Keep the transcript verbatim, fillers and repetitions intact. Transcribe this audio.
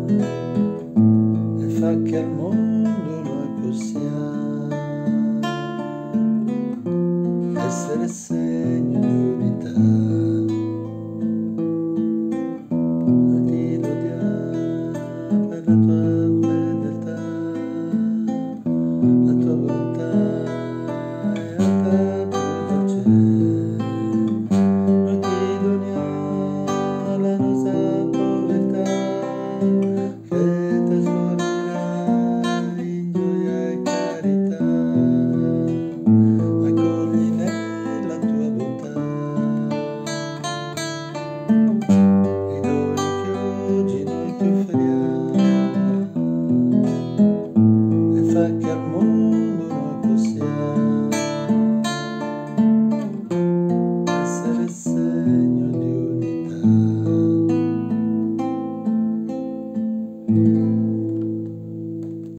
e fa che al mondo noi possiamo essere segno di unità. Noi ti lodiamo per la tua fedeltà, la tua volontà è alta più del cielo. Noi ti doniamo la nostra povertà, che trasformerà in gioia e carità. Accogli nella tua bontà i doni che oggi noi ti offriamo e fa che al mondo